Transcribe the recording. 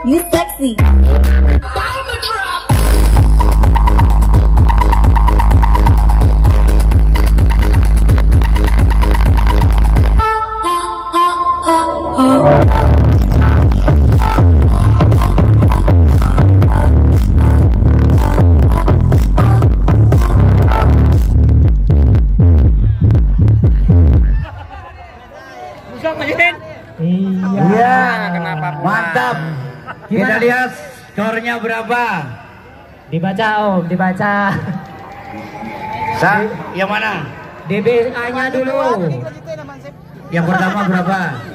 You sexy. Iya, kenapa mantap. Kita lihat skornya berapa. Dibaca Om, dibaca. Yang mana? DBA-nya dulu. Yang pertama berapa?